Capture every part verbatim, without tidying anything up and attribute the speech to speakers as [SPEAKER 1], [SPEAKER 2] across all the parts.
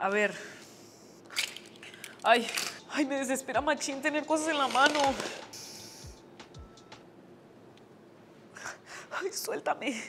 [SPEAKER 1] A ver. Ay, ay, me desespera machín tener cosas en la mano. Ay, suéltame.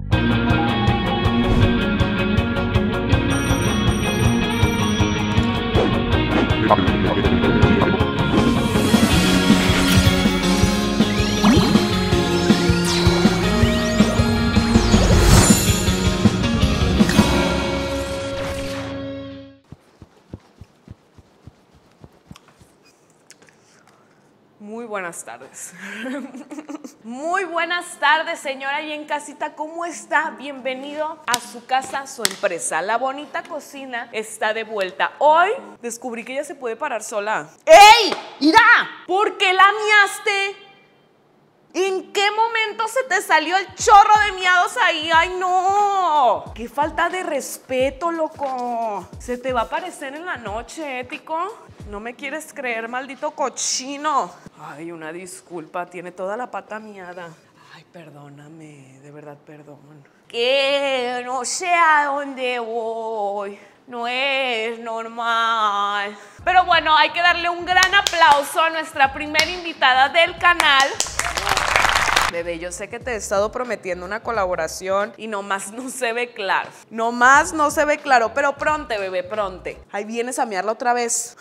[SPEAKER 1] Muy buenas tardes. Muy buenas tardes, señora y en casita, ¿cómo está? Bienvenido a su casa, su empresa. La bonita cocina está de vuelta. Hoy descubrí que ella se puede parar sola. ¡Ey! ¡Ira! ¿Por qué la miaste? ¿En qué momento se te salió el chorro de miados ahí? ¡Ay, no! ¡Qué falta de respeto, loco! Se te va a aparecer en la noche, ético. No me quieres creer, maldito cochino. Ay, una disculpa, tiene toda la pata miada. Ay, perdóname, de verdad, perdón. Que no sé a dónde voy. No es normal. Pero bueno, hay que darle un gran aplauso a nuestra primera invitada del canal. Bebé, yo sé que te he estado prometiendo una colaboración y nomás no se ve claro. Nomás no se ve claro, pero pronto, bebé, pronto. Ahí vienes a miarla otra vez.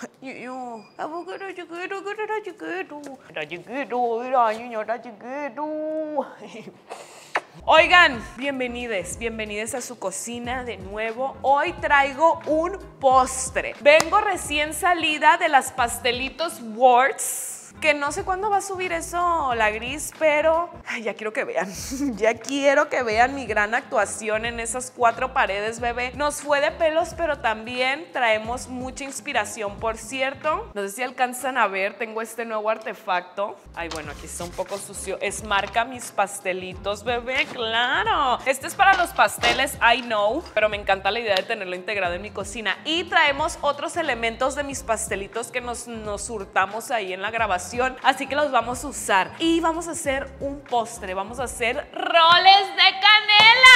[SPEAKER 1] Oigan, bienvenides, bienvenides a su cocina de nuevo. Hoy traigo un postre. Vengo recién salida de las pastelitos Words. Que no sé cuándo va a subir eso, la Gris, pero ay, ya quiero que vean, ya quiero que vean mi gran actuación en esas cuatro paredes, bebé. Nos fue de pelos, pero también traemos mucha inspiración. Por cierto, no sé si alcanzan a ver, tengo este nuevo artefacto. Ay, bueno, aquí está un poco sucio. Es marca Mis Pastelitos, bebé, claro. Este es para los pasteles, I know, pero me encanta la idea de tenerlo integrado en mi cocina. Y traemos otros elementos de Mis Pastelitos que nos, nos hurtamos ahí en la grabación. Así que los vamos a usar y vamos a hacer un postre. Vamos a hacer roles de canela.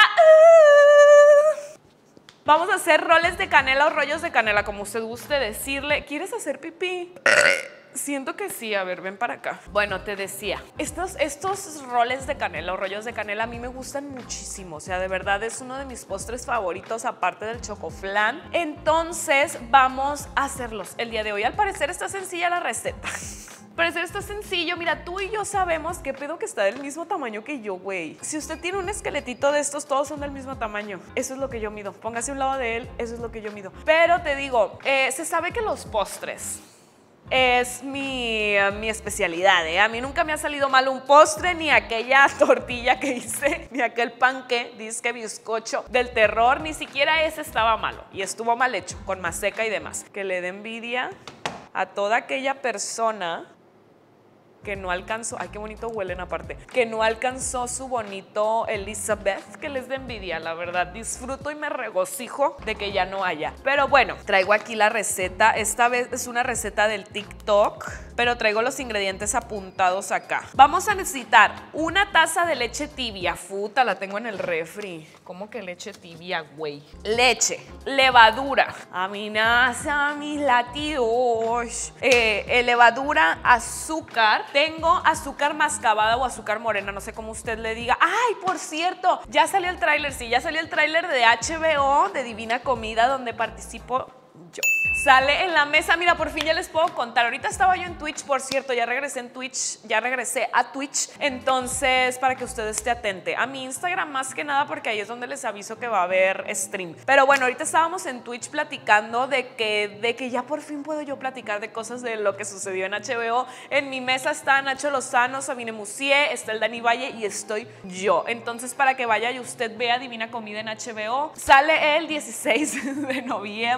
[SPEAKER 1] uh. Vamos a hacer roles de canela o rollos de canela, como usted guste decirle. ¿Quieres hacer pipí? Siento que sí, a ver, ven para acá. Bueno, te decía, estos, estos roles de canela o rollos de canela a mí me gustan muchísimo. O sea, de verdad es uno de mis postres favoritos, aparte del chocoflan. Entonces vamos a hacerlos el día de hoy. Al parecer está sencilla la receta. Al parecer está sencillo. Mira, tú y yo sabemos qué pedo que está del mismo tamaño que yo, güey. Si usted tiene un esqueletito de estos, todos son del mismo tamaño. Eso es lo que yo mido. Póngase a un lado de él, eso es lo que yo mido. Pero te digo, eh, se sabe que los postres es mi, mi especialidad, ¿eh? A mí nunca me ha salido mal un postre, ni aquella tortilla que hice, ni aquel panque, disque bizcocho del terror, ni siquiera ese estaba malo y estuvo mal hecho, con maseca y demás. Que le dé envidia a toda aquella persona que no alcanzó, ay, qué bonito huelen aparte, que no alcanzó su bonito Elizabeth, que les dé envidia, la verdad. Disfruto y me regocijo de que ya no haya. Pero bueno, traigo aquí la receta. Esta vez es una receta del TikTok, pero traigo los ingredientes apuntados acá. Vamos a necesitar una taza de leche tibia. Futa, la tengo en el refri. ¿Cómo que leche tibia, güey? Leche, levadura, amenaza mis latidos, eh, eh, levadura, azúcar. Tengo azúcar mascabada o azúcar morena, no sé cómo usted le diga. Ay, por cierto, ya salió el tráiler, sí, ya salió el tráiler de H B O, de Divina Comida, donde participo yo. Sale en la mesa, mira, por fin ya les puedo contar. Ahorita estaba yo en Twitch, por cierto, ya regresé en Twitch, ya regresé a Twitch. Entonces, para que usted esté atente a mi Instagram más que nada, porque ahí es donde les aviso que va a haber stream. Pero bueno, ahorita estábamos en Twitch platicando de que, de que ya por fin puedo yo platicar de cosas de lo que sucedió en H B O. En mi mesa está Nacho Lozano, Sabine Musier, está el Dani Valle y estoy yo. Entonces, para que vaya y usted vea Divina Comida en H B O, sale el dieciséis de noviembre.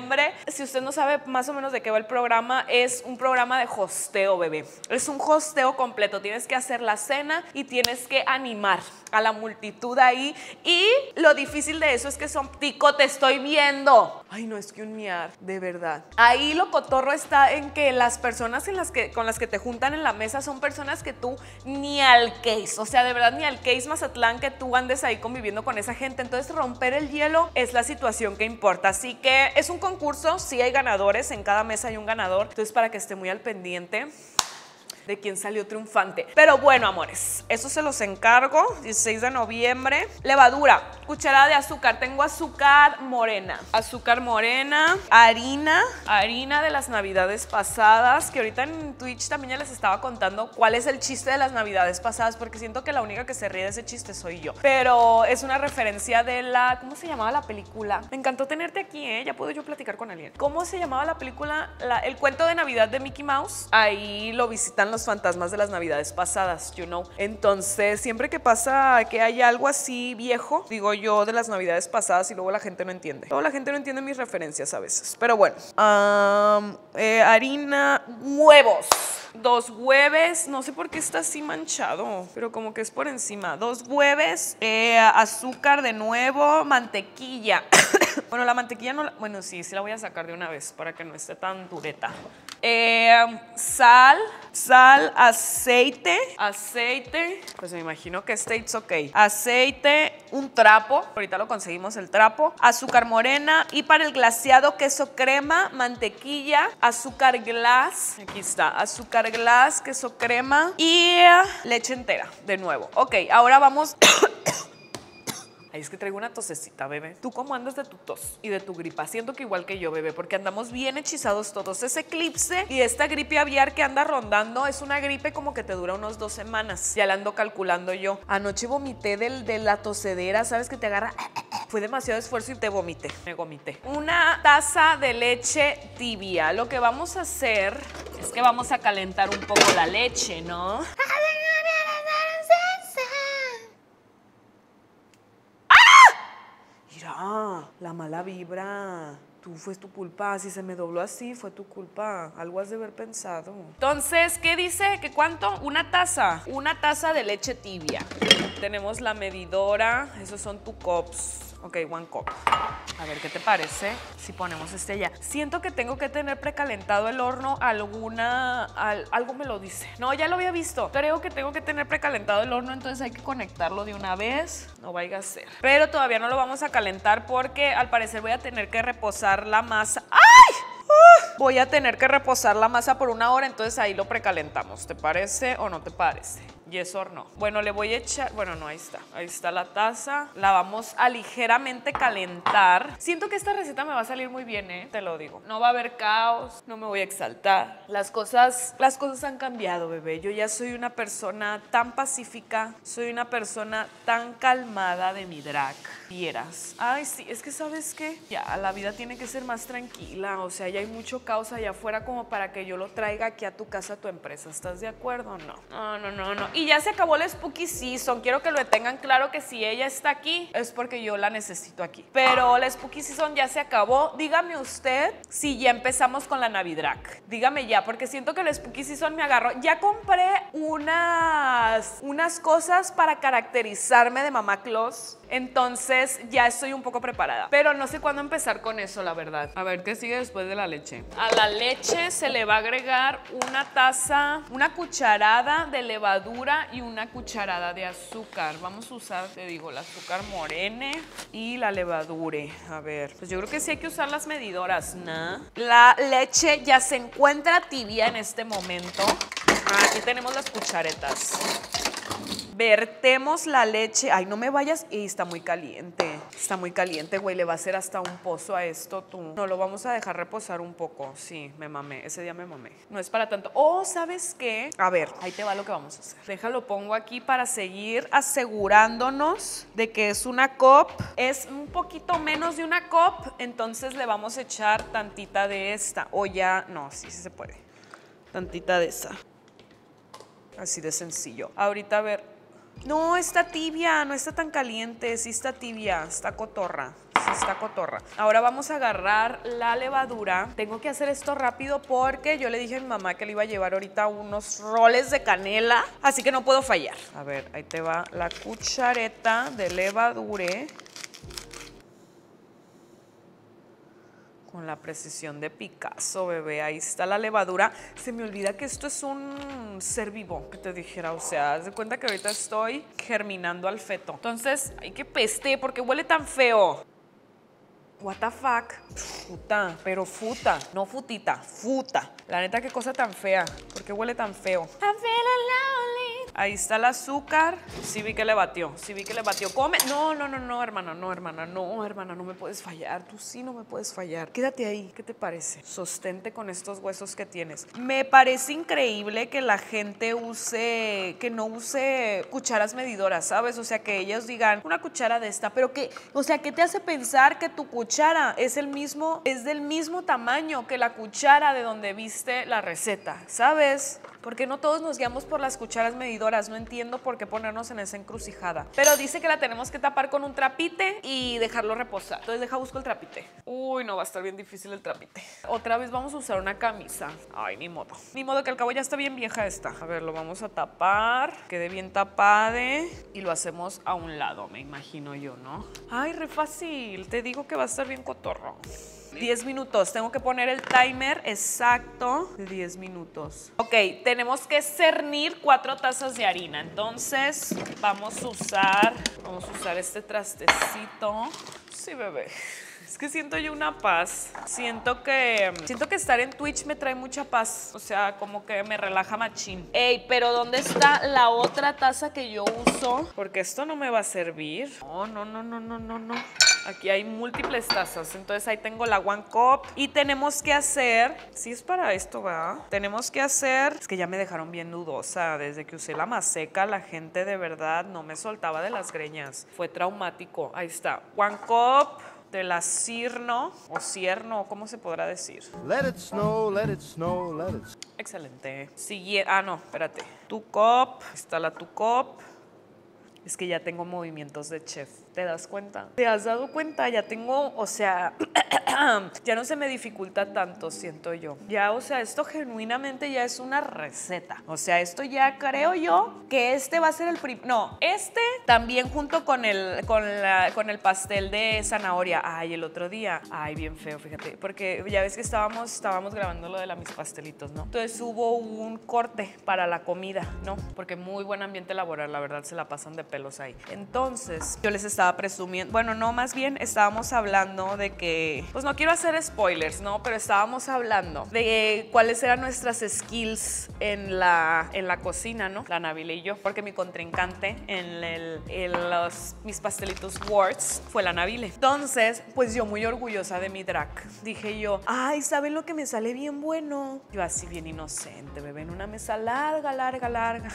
[SPEAKER 1] Si usted no sabe más o menos de qué va el programa, es un programa de hosteo, bebé. Es un hosteo completo. Tienes que hacer la cena y tienes que animar a la multitud ahí. Y lo difícil de eso es que son... Tico, te estoy viendo. Ay, no, es que un miar, de verdad. Ahí lo cotorro está en que las personas en las que, con las que te juntan en la mesa son personas que tú ni al case, o sea, de verdad ni al case Mazatlán que tú andes ahí conviviendo con esa gente. Entonces romper el hielo es la situación que importa. Así que es un concurso, sí hay ganadores, en cada mesa hay un ganador. Entonces para que esté muy al pendiente de quién salió triunfante. Pero bueno, amores, eso se los encargo. dieciséis de noviembre. Levadura, cucharada de azúcar. Tengo azúcar morena. Azúcar morena, harina, harina de las navidades pasadas, que ahorita en Twitch también ya les estaba contando cuál es el chiste de las navidades pasadas, porque siento que la única que se ríe de ese chiste soy yo. Pero es una referencia de la... ¿Cómo se llamaba la película? Me encantó tenerte aquí, ¿eh? Ya puedo yo platicar con alguien. ¿Cómo se llamaba la película? La, el cuento de Navidad de Mickey Mouse. Ahí lo visitan los fantasmas de las navidades pasadas, you know. Entonces, siempre que pasa que hay algo así viejo, digo yo, de las navidades pasadas, y luego la gente no entiende. Luego la gente no entiende mis referencias a veces. Pero bueno, um, eh, harina, huevos. Dos hueves, no sé por qué está así manchado, pero como que es por encima. Dos hueves, eh, azúcar de nuevo, mantequilla. Bueno, la mantequilla no la... Bueno, sí, sí la voy a sacar de una vez para que no esté tan dureta. Eh, sal, sal, aceite, aceite, pues me imagino que este it's ok. Aceite, un trapo, ahorita lo conseguimos el trapo, azúcar morena y para el glaseado queso crema, mantequilla, azúcar glass, aquí está, azúcar glass, queso crema y leche entera, de nuevo. Ok, ahora vamos... Ay, es que traigo una tosecita, bebé. ¿Tú cómo andas de tu tos y de tu gripa? Siento que igual que yo, bebé, porque andamos bien hechizados todos. Ese eclipse y esta gripe aviar que anda rondando es una gripe como que te dura unos dos semanas. Ya la ando calculando yo. Anoche vomité del, de la tosedera, ¿sabes? Que te agarra... Fue demasiado esfuerzo y te vomité. Me vomité. Una taza de leche tibia. Lo que vamos a hacer es que vamos a calentar un poco la leche, ¿no? Mira, la mala vibra. Tú, fue tu culpa. Si se me dobló así, fue tu culpa. Algo has de haber pensado. Entonces, ¿qué dice? ¿Que cuánto? Una taza. Una taza de leche tibia. Tenemos la medidora. Esos son two cups. Ok, one cup. A ver, ¿qué te parece si ponemos este allá? Siento que tengo que tener precalentado el horno alguna... Al, algo me lo dice. No, ya lo había visto. Creo que tengo que tener precalentado el horno, entonces hay que conectarlo de una vez. No vaya a ser. Pero todavía no lo vamos a calentar porque al parecer voy a tener que reposar la masa. ¡Ay! Uh, voy a tener que reposar la masa por una hora, entonces ahí lo precalentamos. ¿Te parece o no te parece? Yes or no. Bueno, le voy a echar... Bueno, no, ahí está. Ahí está la taza. La vamos a ligeramente calentar. Siento que esta receta me va a salir muy bien, ¿eh? Te lo digo. No va a haber caos. No me voy a exaltar. Las cosas... Las cosas han cambiado, bebé. Yo ya soy una persona tan pacífica. Soy una persona tan calmada de mi drag. Vieras. Ay, sí. Es que, ¿sabes qué? Ya, la vida tiene que ser más tranquila. O sea, ya hay mucho caos allá afuera como para que yo lo traiga aquí a tu casa, a tu empresa. ¿Estás de acuerdo? No. No, no, no, no. Y ya se acabó la Spooky Season. Quiero que lo tengan claro que si ella está aquí es porque yo la necesito aquí. Pero la Spooky Season ya se acabó. Dígame usted si ya empezamos con la Navidrag. Dígame ya, porque siento que la Spooky Season me agarró. Ya compré unas, unas cosas para caracterizarme de Mamá Claus. Entonces ya estoy un poco preparada. Pero no sé cuándo empezar con eso, la verdad. A ver, ¿qué sigue después de la leche? A la leche se le va a agregar una taza, una cucharada de levadura y una cucharada de azúcar. Vamos a usar, te digo, el azúcar morene y la levadura. A ver, pues yo creo que sí hay que usar las medidoras, ¿no? La leche ya se encuentra tibia en este momento. Aquí tenemos las cucharetas. Vertemos la leche. Ay, no me vayas. Y está muy caliente. Está muy caliente, güey. Le va a hacer hasta un pozo a esto, tú. No, lo vamos a dejar reposar un poco. Sí, me mamé. Ese día me mamé. No es para tanto. Oh, ¿sabes qué? A ver, ahí te va lo que vamos a hacer. Déjalo, pongo aquí para seguir asegurándonos de que es una cup. Es un poquito menos de una cup. Entonces le vamos a echar tantita de esta. O ya, no, sí, sí se puede. Tantita de esa. Así de sencillo. Ahorita, a ver. No, está tibia, no está tan caliente, sí está tibia, está cotorra. Sí está cotorra. Ahora vamos a agarrar la levadura. Tengo que hacer esto rápido porque yo le dije a mi mamá que le iba a llevar ahorita unos roles de canela, así que no puedo fallar. A ver, ahí te va la cuchareta de levadura. Con la precisión de Picasso, bebé. Ahí está la levadura. Se me olvida que esto es un ser vivo, que te dijera. O sea, haz de cuenta que ahorita estoy germinando al feto. Entonces, ay, qué peste, porque huele tan feo. What the fuck. Futa, pero futa, no futita, futa. La neta, qué cosa tan fea. ¿Por qué huele tan feo? I'm feeling lonely. Ahí está el azúcar. Sí vi que le batió, sí vi que le batió. Come. No, no, no, no, hermana, no, hermana, no, hermana, no me puedes fallar. Tú sí no me puedes fallar. Quédate ahí. ¿Qué te parece? Sostente con estos huesos que tienes. Me parece increíble que la gente use, que no use cucharas medidoras, ¿sabes? O sea, que ellos digan una cuchara de esta, pero que, o sea, ¿qué te hace pensar que tu cuchara es el mismo, es del mismo tamaño que la cuchara de donde viste la receta, ¿sabes? Porque no todos nos guiamos por las cucharas medidoras. No entiendo por qué ponernos en esa encrucijada. Pero dice que la tenemos que tapar con un trapite y dejarlo reposar. Entonces deja busco el trapite. Uy, no, va a estar bien difícil el trapite. Otra vez vamos a usar una camisa. Ay, ni modo. Ni modo, que al cabo ya está bien vieja esta. A ver, lo vamos a tapar. Quede bien tapade. Y lo hacemos a un lado, me imagino yo, ¿no? Ay, re fácil. Te digo que va a estar bien cotorro. diez minutos, tengo que poner el timer exacto de diez minutos. Ok, tenemos que cernir cuatro tazas de harina. Entonces vamos a usar, vamos a usar este trastecito. Sí, bebé. Es que siento yo una paz. Siento que, siento que estar en Twitch me trae mucha paz. O sea, como que me relaja machín. Ey, pero ¿dónde está la otra taza que yo uso? Porque esto no me va a servir. No, no, no, no, no, no, no. Aquí hay múltiples tazas, entonces ahí tengo la One Cup y tenemos que hacer, si es para esto, ¿verdad? Tenemos que hacer, es que ya me dejaron bien nudosa, desde que usé la maseca la gente de verdad no me soltaba de las greñas, fue traumático. Ahí está, One Cup de la Cirno o Cierno, ¿cómo se podrá decir?
[SPEAKER 2] Let it snow, let it snow, let it snow.
[SPEAKER 1] Excelente. Siguiente, ah no, espérate, Tu Cup, está la Tu Cup. Es que ya tengo movimientos de chef. ¿Te das cuenta? ¿Te has dado cuenta? Ya tengo, o sea, ya no se me dificulta tanto, siento yo. Ya, o sea, esto genuinamente ya es una receta. O sea, esto ya creo yo que este va a ser el primer... No, este también junto con el, con, la, con el pastel de zanahoria. Ay, el otro día. Ay, bien feo, fíjate. Porque ya ves que estábamos, estábamos grabando lo de la, mis pastelitos, ¿no? Entonces hubo un corte para la comida, ¿no? Porque muy buen ambiente laboral, la verdad, se la pasan de pelos ahí. Entonces, yo les estaba presumiendo, bueno, no, más bien estábamos hablando de que, pues no quiero hacer spoilers, ¿no? Pero estábamos hablando de cuáles eran nuestras skills en la, en la cocina, ¿no? La Nabila y yo, porque mi contrincante en, el, en los, mis pastelitos Words fue la Nabila. Entonces, pues yo muy orgullosa de mi drag, dije yo, ay, ¿saben lo que me sale bien bueno? Yo así bien inocente, bebé, en una mesa larga, larga, larga.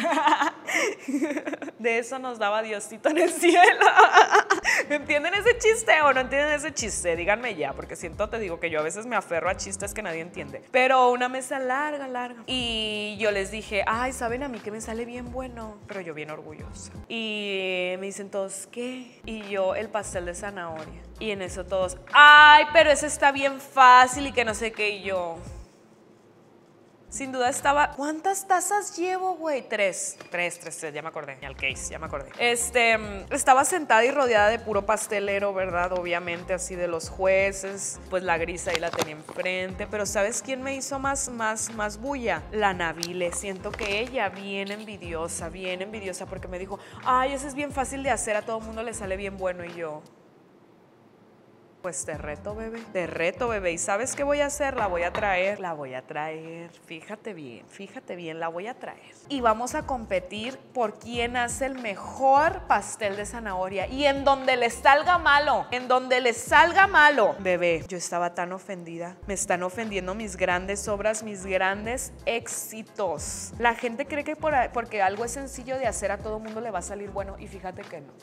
[SPEAKER 1] De eso nos daba Diosito en el cielo. ¿Entienden ese chiste o no entienden ese chiste? Díganme ya, porque siento, te digo que yo a veces me aferro a chistes que nadie entiende. Pero una mesa larga, larga. Y yo les dije, ay, ¿saben a mí que me sale bien bueno? Pero yo bien orgullosa. Y me dicen todos, ¿qué? Y yo, el pastel de zanahoria. Y en eso todos, ay, pero ese está bien fácil y que no sé qué. Y yo... Sin duda estaba... ¿Cuántas tazas llevo, güey? Tres. Tres, tres, tres. Ya me acordé. Al case, ya me acordé. Este... Estaba sentada y rodeada de puro pastelero, ¿verdad? Obviamente, así de los jueces. Pues la Gris ahí la tenía enfrente. Pero ¿sabes quién me hizo más, más, más bulla? La Nabila. Siento que ella bien envidiosa, bien envidiosa. Porque me dijo, ay, ese es bien fácil de hacer. A todo el mundo le sale bien bueno. Y yo... Pues te reto, bebé, te reto, bebé. ¿Y sabes qué voy a hacer? La voy a traer, la voy a traer. Fíjate bien, fíjate bien, la voy a traer. Y vamos a competir por quién hace el mejor pastel de zanahoria. Y en donde les salga malo, en donde les salga malo. Bebé, yo estaba tan ofendida. Me están ofendiendo mis grandes obras, mis grandes éxitos. La gente cree que por, porque algo es sencillo de hacer a todo mundo le va a salir bueno. Y fíjate que no.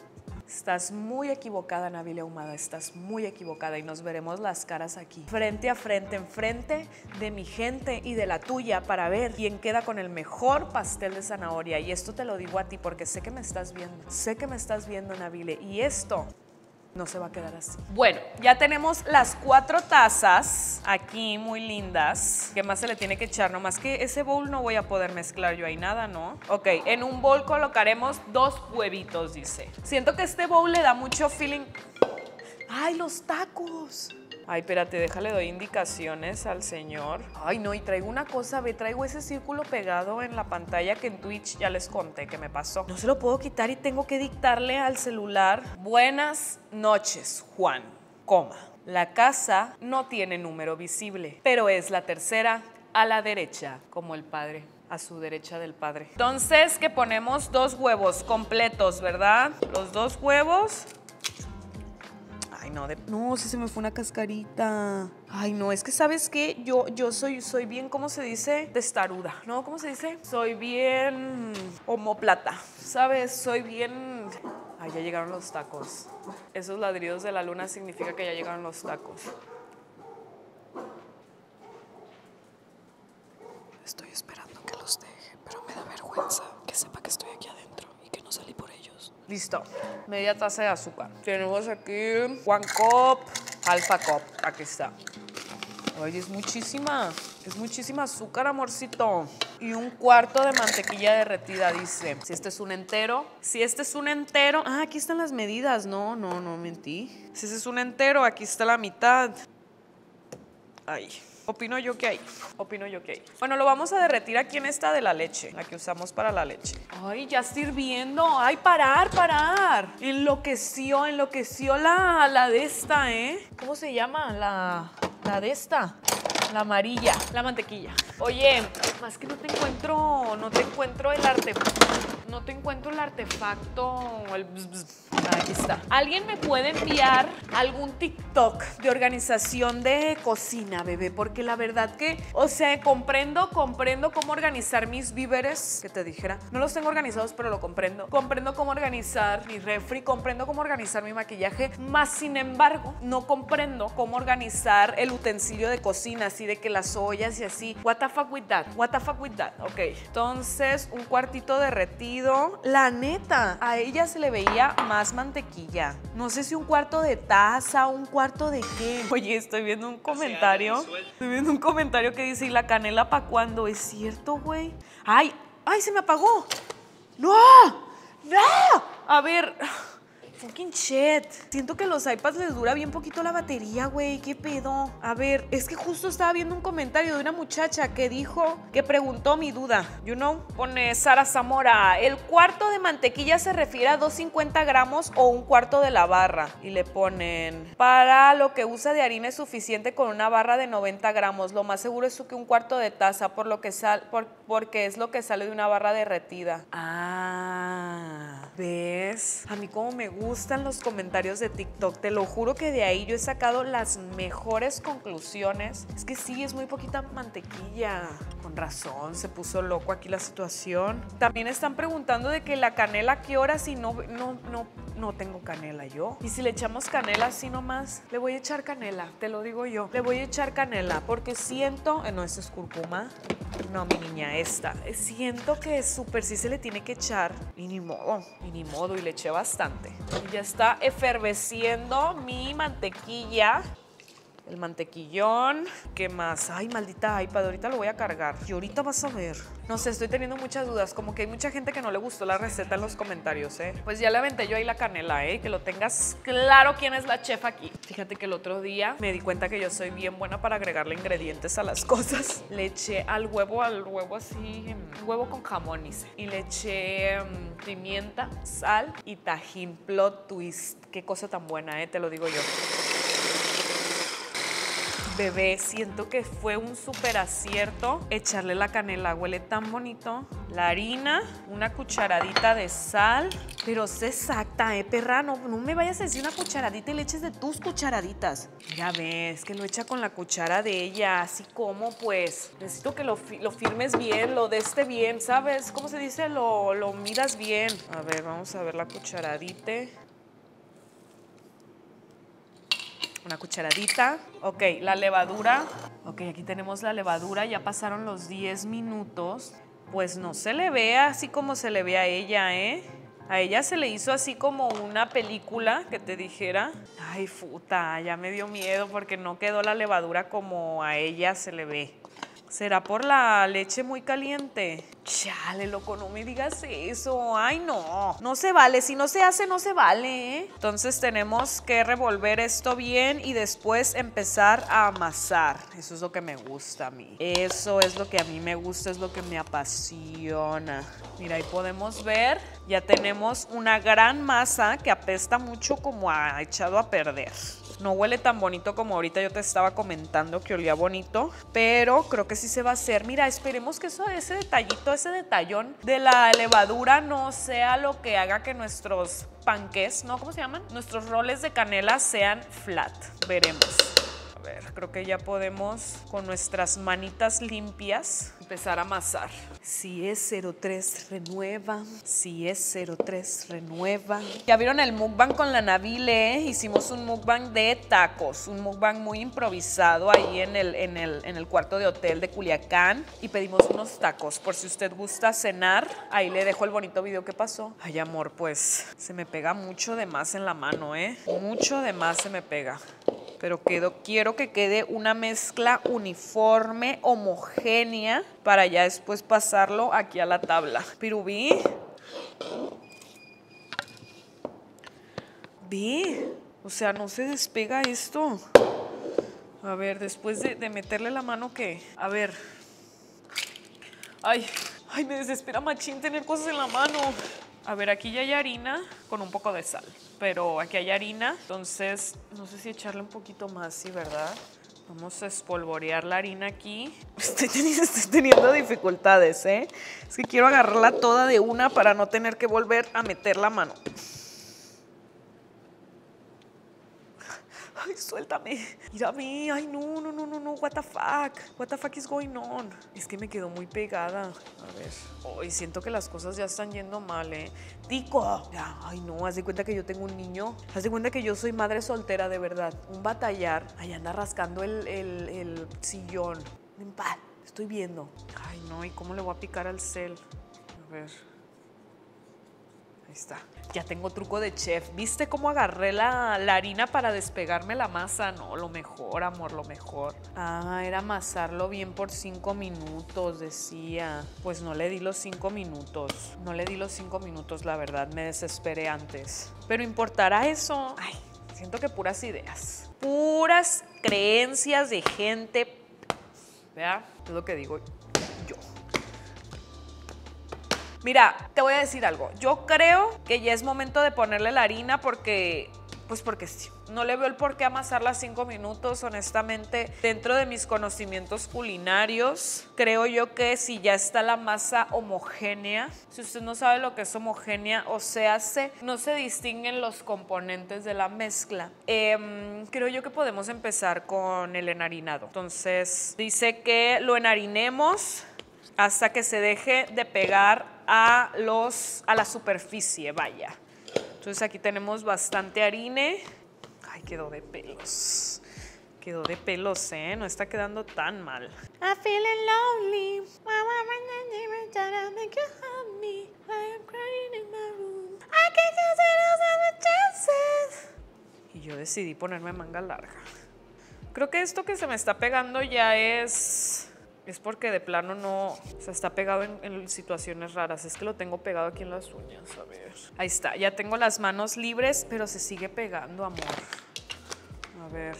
[SPEAKER 1] Estás muy equivocada, Nabila Ahumada, estás muy equivocada y nos veremos las caras aquí, frente a frente, enfrente de mi gente y de la tuya para ver quién queda con el mejor pastel de zanahoria. Y esto te lo digo a ti porque sé que me estás viendo, sé que me estás viendo, Nabila, y esto no se va a quedar así. Bueno, ya tenemos las cuatro tazas aquí muy lindas. ¿Qué más se le tiene que echar? Nomás que ese bowl no voy a poder mezclar yo ahí nada, ¿no? Ok, en un bowl colocaremos dos huevitos, dice. Siento que este bowl le da mucho feeling. ¡Ay, los tacos! Ay, espérate, déjale, doy indicaciones al señor. Ay, no, y traigo una cosa, ve, traigo ese círculo pegado en la pantalla que en Twitch ya les conté que me pasó. No se lo puedo quitar y tengo que dictarle al celular. Buenas noches, Juan, coma. La casa no tiene número visible, pero es la tercera a la derecha, como el padre. A su derecha del padre. Entonces, que ponemos dos huevos completos, ¿verdad? Los dos huevos. Ay, no, de, no, sí se me fue una cascarita. Ay, no, es que ¿sabes qué? Yo, yo soy, soy bien, ¿cómo se dice? Testaruda, ¿no? ¿Cómo se dice? Soy bien omóplata, ¿sabes? Soy bien... Ay, ya llegaron los tacos. Esos ladridos de la luna significa que ya llegaron los tacos. Estoy esperando que los deje, pero me da vergüenza que sepa que estoy aquí adentro y que no salí por ellos. Listo, media taza de azúcar. Tenemos aquí One Cup, Alpha Cup, aquí está. Oye, es muchísima, es muchísima azúcar, amorcito. Y un cuarto de mantequilla derretida, dice. Si este es un entero, si este es un entero. Ah, aquí están las medidas, no, no, no, mentí. Si este es un entero, aquí está la mitad. Ay. Opino yo que hay, opino yo que hay. Bueno, lo vamos a derretir aquí en esta de la leche, la que usamos para la leche. Ay, ya está hirviendo. Ay, parar, parar. Enloqueció, enloqueció la, la de esta, ¿eh? ¿Cómo se llama? La, la de esta. La amarilla, la mantequilla. Oye, más que no te encuentro, no te encuentro el artefacto. No te encuentro el artefacto, el bzz, bzz. Ah, aquí está. ¿Alguien me puede enviar algún TikTok de organización de cocina, bebé? Porque la verdad que, o sea, comprendo, comprendo cómo organizar mis víveres, que te dijera. No los tengo organizados, pero lo comprendo. Comprendo cómo organizar mi refri, comprendo cómo organizar mi maquillaje, más sin embargo, no comprendo cómo organizar el utensilio de cocina, así de que las ollas y así. What the fuck with that? What the fuck with that? Ok, entonces un cuartito derretido. La neta, a ella se le veía más mantequilla. No sé si un cuarto de taza, un cuarto de qué. Oye, estoy viendo un comentario. Estoy viendo un comentario que dice, ¿y la canela pa' cuándo? ¿Es cierto, güey? ¡Ay! ¡Ay, se me apagó! ¡No! ¡No! A ver... Fucking shit. Siento que los iPads les dura bien poquito la batería, güey. ¿Qué pedo? A ver, es que justo estaba viendo un comentario de una muchacha que dijo, que preguntó mi duda. You know? Pone Sara Zamora, ¿el cuarto de mantequilla se refiere a doscientos cincuenta gramos o un cuarto de la barra? Y le ponen, para lo que usa de harina es suficiente con una barra de noventa gramos. Lo más seguro es que un cuarto de taza, por lo que sal, por, porque es lo que sale de una barra derretida. Ah, ¿ves? A mí como me gusta. Me gustan los comentarios de TikTok, te lo juro que de ahí yo he sacado las mejores conclusiones. Es que sí, es muy poquita mantequilla. Con razón, se puso loco aquí la situación. También están preguntando de que la canela, ¿a qué hora? Si no, no, no, no tengo canela yo. Y si le echamos canela así nomás, le voy a echar canela, te lo digo yo. Le voy a echar canela porque siento, eh, no, esto es cúrcuma. No, mi niña, esta. Siento que súper sí se le tiene que echar. Y ni modo, y ni modo, y le eché bastante. Y ya está efervesciendo mi mantequilla. El mantequillón. ¿Qué más? Ay, maldita iPad, ahorita lo voy a cargar. Y ahorita vas a ver. No sé, estoy teniendo muchas dudas. Como que hay mucha gente que no le gustó la receta en los comentarios, ¿eh? Pues ya le aventé yo ahí la canela, ¿eh? Que lo tengas claro quién es la chef aquí. Fíjate que el otro día me di cuenta que yo soy bien buena para agregarle ingredientes a las cosas. Le eché al huevo, al huevo así, huevo con jamón, hice. Y le eché um, pimienta, sal y tajín. Plot twist. Qué cosa tan buena, ¿eh? Te lo digo yo. Bebé, siento que fue un súper acierto echarle la canela, huele tan bonito. La harina, una cucharadita de sal, pero sé exacta, eh, perra, no, no me vayas a decir una cucharadita y le eches de tus cucharaditas. Ya ves, que lo echa con la cuchara de ella, así como pues, necesito que lo, lo firmes bien, lo deste bien, ¿sabes? ¿Cómo se dice? Lo, lo midas bien. A ver, vamos a ver la cucharadita. Una cucharadita. Ok, la levadura. Ok, aquí tenemos la levadura. Ya pasaron los diez minutos. Pues no se le ve así como se le ve a ella, ¿eh? A ella se le hizo así como una película que te dijera. Ay, puta, ya me dio miedo porque no quedó la levadura como a ella se le ve. ¿Será por la leche muy caliente? Chale, loco, no me digas eso. Ay, no. No se vale. Si no se hace, no se vale, ¿eh? Entonces tenemos que revolver esto bien y después empezar a amasar. Eso es lo que me gusta a mí. Eso es lo que a mí me gusta, es lo que me apasiona. Mira, ahí podemos ver. Ya tenemos una gran masa que apesta mucho como a echado a perder. No huele tan bonito como ahorita yo te estaba comentando que olía bonito, pero creo que sí se va a hacer. Mira, esperemos que eso, ese detallito, ese detallón de la levadura no sea lo que haga que nuestros panqués, ¿no? ¿Cómo se llaman? Nuestros roles de canela sean flat. Veremos. A ver, creo que ya podemos con nuestras manitas limpias empezar a amasar. Si es cero tres, renueva. Si es cero tres, renueva. Ya vieron el mukbang con la Nabile, ¿eh? Hicimos un mukbang de tacos, un mukbang muy improvisado ahí en el, en, el, en el cuarto de hotel de Culiacán y pedimos unos tacos. Por si usted gusta cenar, ahí le dejo el bonito video que pasó. Ay, amor, pues se me pega mucho de más en la mano, ¿eh? Mucho de más se me pega. Pero quedo, quiero que quede una mezcla uniforme, homogénea, para ya después pasarlo aquí a la tabla. Pero vi, vi, o sea, no se despega esto. A ver, después de, de meterle la mano, ¿qué? A ver. Ay, ay, me desespera machín tener cosas en la mano. A ver, aquí ya hay harina con un poco de sal, pero aquí hay harina, entonces no sé si echarle un poquito más, sí, ¿verdad? Vamos a espolvorear la harina aquí. Estoy teniendo, estoy teniendo dificultades, ¿eh? Es que quiero agarrarla toda de una para no tener que volver a meter la mano. Ay, suéltame. Mira a mí. Ay, no, no, no, no, no. What the fuck? What the fuck is going on? Es que me quedó muy pegada. A ver. Hoy siento que las cosas ya están yendo mal, ¿eh? Tico. Ya. Ay, no. Haz de cuenta que yo tengo un niño. Haz de cuenta que yo soy madre soltera, de verdad. Un batallar. Ahí anda rascando el, el, el sillón. En paz. Estoy viendo. Ay, no. ¿Y cómo le voy a picar al cel? A ver. Ahí está. Ya tengo truco de chef. ¿Viste cómo agarré la, la harina para despegarme la masa? No, lo mejor, amor, lo mejor. Ah, era amasarlo bien por cinco minutos, decía. Pues no le di los cinco minutos. No le di los cinco minutos, la verdad. Me desesperé antes. Pero ¿importará eso? Ay, siento que puras ideas. Puras creencias de gente. ¿Vea? Es lo que digo yo. Mira, te voy a decir algo. Yo creo que ya es momento de ponerle la harina porque, pues porque sí. No le veo el por qué amasarla cinco minutos, honestamente. Dentro de mis conocimientos culinarios, creo yo que si ya está la masa homogénea, si usted no sabe lo que es homogénea, o sea, se, no se distinguen los componentes de la mezcla. Eh, creo yo que podemos empezar con el enharinado. Entonces, dice que lo enharinemos hasta que se deje de pegar a, los, a la superficie, vaya. Entonces aquí tenemos bastante harina. Ay, quedó de pelos. Quedó de pelos, ¿eh? No está quedando tan mal. I'm feeling lonely. I'm crying in my room. I can't just chances. Y yo decidí ponerme manga larga. Creo que esto que se me está pegando ya es... Es porque de plano no, o sea, está pegado en, en situaciones raras. Es que lo tengo pegado aquí en las uñas, a ver. Ahí está, ya tengo las manos libres, pero se sigue pegando, amor. A ver.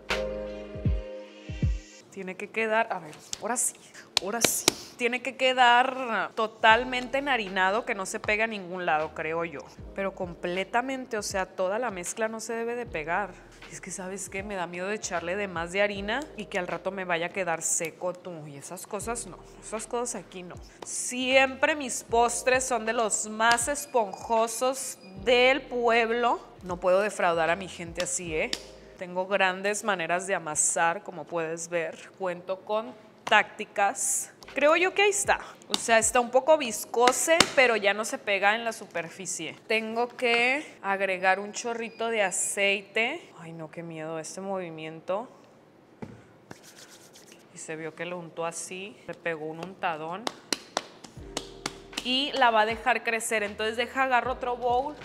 [SPEAKER 1] Tiene que quedar, a ver, ahora sí, ahora sí. Tiene que quedar totalmente enharinado, que no se pega a ningún lado, creo yo. Pero completamente, o sea, toda la mezcla no se debe de pegar. Es que, ¿sabes qué? Me da miedo de echarle de más de harina y que al rato me vaya a quedar seco tú. Y esas cosas no, esas cosas aquí no. Siempre mis postres son de los más esponjosos del pueblo. No puedo defraudar a mi gente así, ¿eh? Tengo grandes maneras de amasar, como puedes ver. Cuento con tácticas. Creo yo que ahí está. O sea, está un poco viscose, pero ya no se pega en la superficie. Tengo que agregar un chorrito de aceite. Ay, no, qué miedo este movimiento. Y se vio que lo untó así. Le pegó un untadón. Y la va a dejar crecer. Entonces deja, agarro otro bowl.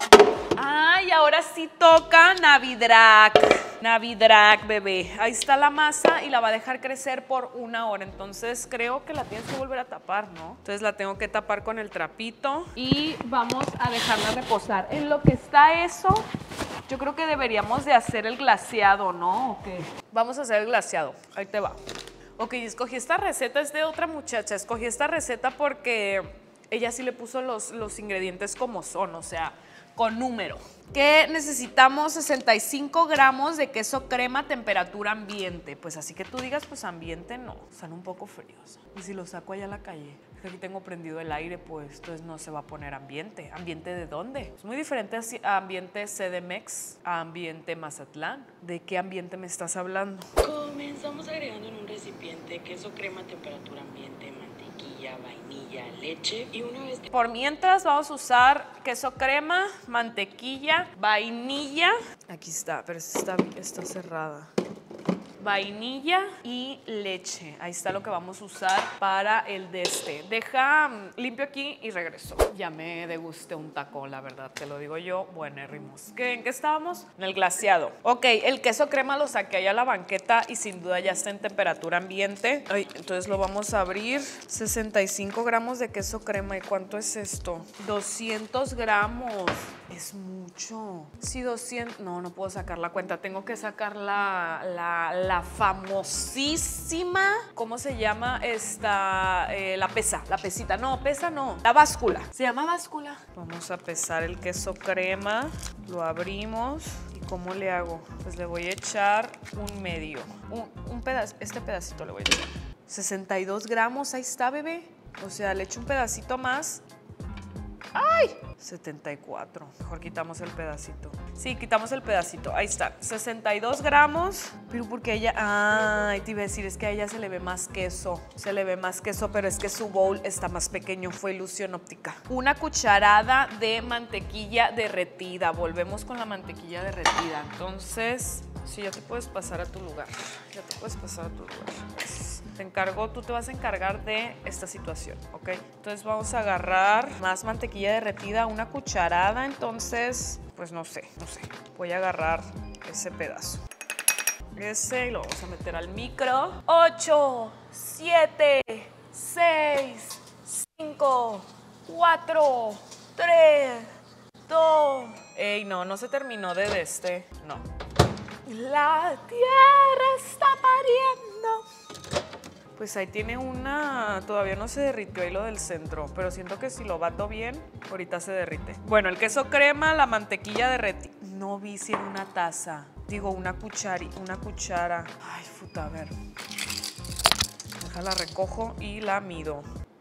[SPEAKER 1] Ay, ahora sí toca Navidrag. Navidrag, bebé. Ahí está la masa y la va a dejar crecer por una hora. Entonces creo que la tienes que volver a tapar, ¿no? Entonces la tengo que tapar con el trapito y vamos a dejarla reposar. En lo que está eso, yo creo que deberíamos de hacer el glaseado, ¿no? ¿O qué? Vamos a hacer el glaseado. Ahí te va. Ok, escogí esta receta, es de otra muchacha. Escogí esta receta porque ella sí le puso los, los ingredientes como son, o sea, con número. Que necesitamos sesenta y cinco gramos de queso crema a temperatura ambiente. Pues así que tú digas, pues ambiente no, están un poco fríos. Y si lo saco allá a la calle, es que aquí tengo prendido el aire, pues entonces no se va a poner ambiente. ¿Ambiente de dónde? Es muy diferente a ambiente C D M X, a ambiente Mazatlán. ¿De qué ambiente me estás hablando?
[SPEAKER 3] Comenzamos agregando en un recipiente queso crema a temperatura ambiente, mantequilla, vainilla, leche y una vez que...
[SPEAKER 1] Por mientras vamos a usar queso crema, mantequilla, vainilla. Aquí está, pero está, está cerrada. Vainilla y leche. Ahí está lo que vamos a usar para el de este. Deja, limpio aquí y regreso. Ya me degusté un taco, la verdad, te lo digo yo. Buenérrimos. ¿Qué, ¿En qué estábamos? En el glaseado. Ok, el queso crema lo saqué allá a la banqueta y sin duda ya está en temperatura ambiente. Ay, entonces lo vamos a abrir. sesenta y cinco gramos de queso crema. ¿Y cuánto es esto? doscientos gramos. Es mucho. Sí, doscientos. No, no puedo sacar la cuenta. Tengo que sacar la, la, la famosísima. ¿Cómo se llama esta? Eh, la pesa. La pesita. No, pesa no. La báscula. Se llama báscula. Vamos a pesar el queso crema. Lo abrimos. ¿Y cómo le hago? Pues le voy a echar un medio. Un, un pedazo. Este pedacito le voy a echar. sesenta y dos gramos. Ahí está, bebé. O sea, le echo un pedacito más. ¡Ay! setenta y cuatro. Mejor quitamos el pedacito. Sí, quitamos el pedacito. Ahí está. sesenta y dos gramos. Pero porque ella... Ay, te iba a decir, es que a ella se le ve más queso. Se le ve más queso, pero es que su bowl está más pequeño. Fue ilusión óptica. Una cucharada de mantequilla derretida. Volvemos con la mantequilla derretida. Entonces, sí, ya te puedes pasar a tu lugar. Ya te puedes pasar a tu lugar. Te encargo, tú te vas a encargar de esta situación, ¿ok? Entonces vamos a agarrar más mantequilla derretida, una cucharada, entonces, pues no sé, no sé. Voy a agarrar ese pedazo. Ese y lo vamos a meter al micro. ocho, siete, seis, cinco, cuatro, tres, dos. Ey, no, no se terminó de este, no. La tierra está pariendo. Pues ahí tiene una, todavía no se derritió ahí lo del centro, pero siento que si lo bato bien, ahorita se derrite. Bueno, el queso crema, la mantequilla derretida. No vi si era una taza, digo una cuchara, una cuchara. Ay, puta, a ver. Déjala, recojo y la mido.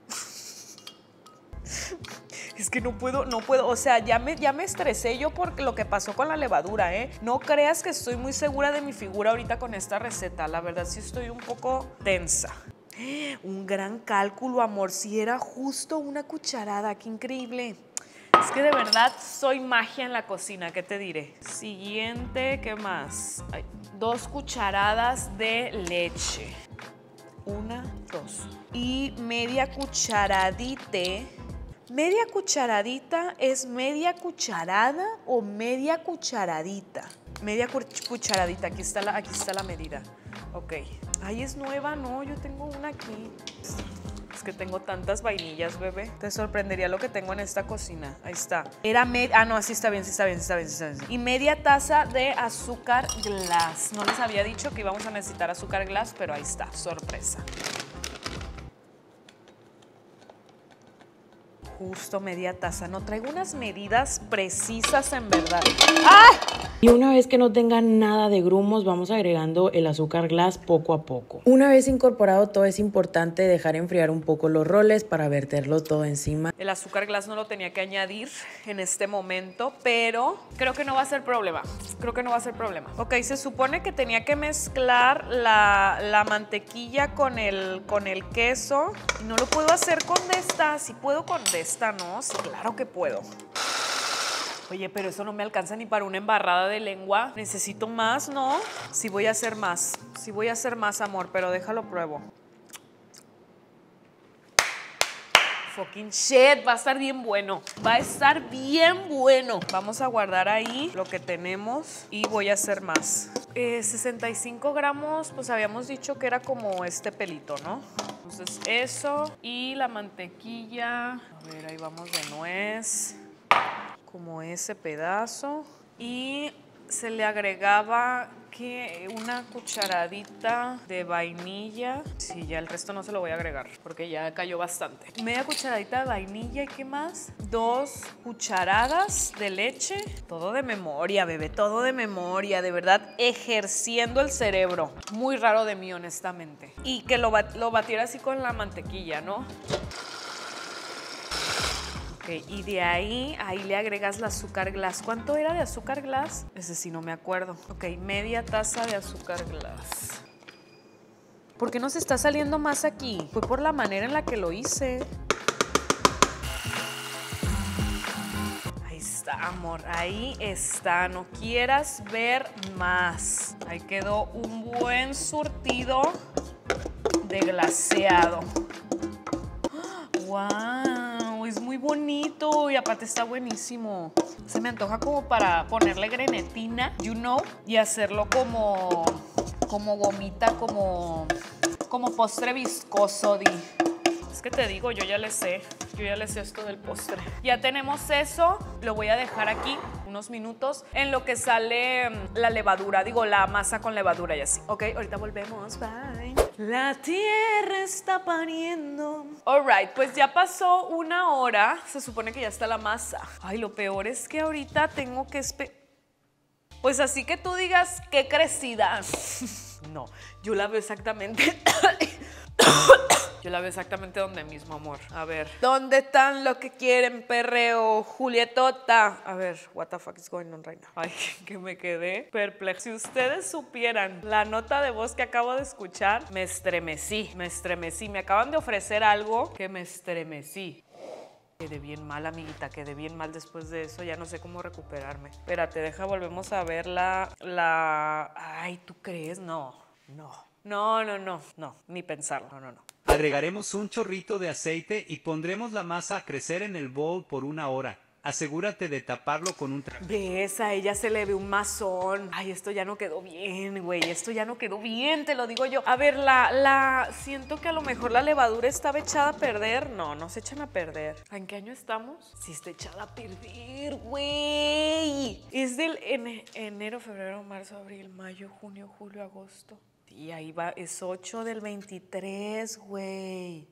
[SPEAKER 1] Es que no puedo, no puedo, o sea, ya me, ya me estresé yo por lo que pasó con la levadura, ¿eh? No creas que estoy muy segura de mi figura ahorita con esta receta, la verdad sí estoy un poco tensa. Un gran cálculo, amor, si era justo una cucharada, qué increíble. Es que de verdad soy magia en la cocina, ¿qué te diré? Siguiente, ¿qué más? Ay, dos cucharadas de leche. Una, dos. Y media cucharadita. ¿Media cucharadita es media cucharada o media cucharadita? Media cucharadita, aquí está la, aquí está la medida. Ok. Ahí es nueva, no, yo tengo una aquí. Es que tengo tantas vainillas, bebé. Te sorprendería lo que tengo en esta cocina. Ahí está. Era media... Ah, no, así está bien, sí está bien, sí está bien, sí está bien. Y media taza de azúcar glass. No les había dicho que íbamos a necesitar azúcar glass, pero ahí está, sorpresa. Justo media taza. No, traigo unas medidas precisas en verdad. ¡Ay!
[SPEAKER 3] Y una vez que no tenga nada de grumos, vamos agregando el azúcar glass poco a poco. Una vez incorporado todo, es importante dejar enfriar un poco los roles para verterlo todo encima.
[SPEAKER 1] El azúcar glass no lo tenía que añadir en este momento, pero creo que no va a ser problema. Creo que no va a ser problema. Ok, se supone que tenía que mezclar la, la mantequilla con el, con el queso. Y no lo puedo hacer con de esta. Sí puedo con de esta, ¿no? Sí, claro que puedo. Oye, pero eso no me alcanza ni para una embarrada de lengua. Necesito más, ¿no? Sí voy a hacer más. Sí voy a hacer más, amor, pero déjalo pruebo. Fucking shit, va a estar bien bueno. Va a estar bien bueno. Vamos a guardar ahí lo que tenemos y voy a hacer más. Eh, sesenta y cinco gramos, pues habíamos dicho que era como este pelito, ¿no? Entonces eso y la mantequilla. A ver, ahí vamos de nuez. Como ese pedazo. Y se le agregaba que una cucharadita de vainilla. Sí, ya el resto no se lo voy a agregar porque ya cayó bastante. Media cucharadita de vainilla y ¿qué más? Dos cucharadas de leche. Todo de memoria, bebé, todo de memoria. De verdad, ejerciendo el cerebro. Muy raro de mí, honestamente. Y que lo, bat lo batiera así con la mantequilla, ¿no? Ok, y de ahí, ahí le agregas el azúcar glass. ¿Cuánto era de azúcar glass? Ese sí no me acuerdo. Ok, media taza de azúcar glass. ¿Por qué no se está saliendo más aquí? Fue por la manera en la que lo hice. Ahí está, amor, ahí está. No quieras ver más. Ahí quedó un buen surtido de glaseado. ¡Wow! Es muy bonito y aparte está buenísimo. Se me antoja como para ponerle grenetina, you know, y hacerlo como, como gomita, como, como postre viscoso, di. Es que te digo, yo ya le sé, yo ya le sé esto del postre. Ya tenemos eso, lo voy a dejar aquí unos minutos en lo que sale la levadura, digo la masa con levadura y así. Ok, ahorita volvemos, bye. La tierra está pariendo. Alright, pues ya pasó una hora, se supone que ya está la masa. Ay, lo peor es que ahorita tengo que esperar. Pues así que tú digas qué crecida. No, yo la veo exactamente. Yo la veo exactamente donde mismo, amor. A ver. ¿Dónde están los que quieren perreo? Julietota. A ver, what the fuck is going on right now? Ay, que me quedé perpleja. Si ustedes supieran la nota de voz que acabo de escuchar, me estremecí, me estremecí. Me acaban de ofrecer algo que me estremecí. Quedé bien mal, amiguita, quedé bien mal después de eso. Ya no sé cómo recuperarme. Espérate, deja, volvemos a ver la... la... Ay, ¿tú crees? No, no. No, no, no, no, ni pensarlo, no, no, no.
[SPEAKER 4] Agregaremos un chorrito de aceite y pondremos la masa a crecer en el bowl por una hora. Asegúrate de taparlo con un trapo.
[SPEAKER 1] ¿Ves? A ella se le ve un mazón. Ay, esto ya no quedó bien, güey. Esto ya no quedó bien, te lo digo yo. A ver, la, la... Siento que a lo mejor la levadura estaba echada a perder. No, no se echan a perder. ¿En qué año estamos? Sí está echada a perder, güey. Es del en, enero, febrero, marzo, abril, mayo, junio, julio, agosto. Y ahí va, es ocho del veintitrés, güey.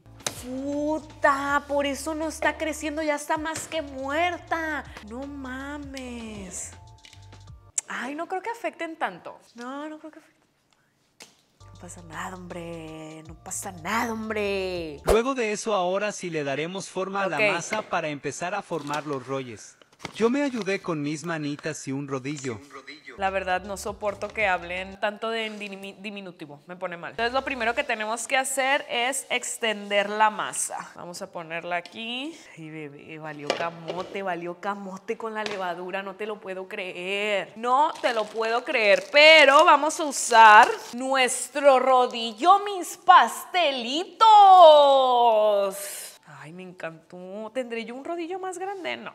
[SPEAKER 1] Puta, por eso no está creciendo, ya está más que muerta. No mames. Ay, no creo que afecten tanto. No, no creo que afecten. No pasa nada, hombre. No pasa nada, hombre.
[SPEAKER 4] Luego de eso, ahora sí le daremos forma
[SPEAKER 1] Ok.
[SPEAKER 4] a la masa para empezar a formar los rolles. Yo me ayudé con mis manitas y un rodillo.
[SPEAKER 1] La verdad no soporto que hablen tanto de diminutivo, me pone mal. Entonces lo primero que tenemos que hacer es extender la masa. Vamos a ponerla aquí. Ay, bebé, valió camote, valió camote con la levadura, no te lo puedo creer. No te lo puedo creer, pero vamos a usar nuestro rodillo, mis pastelitos. Ay, me encantó. ¿Tendré yo un rodillo más grande? No.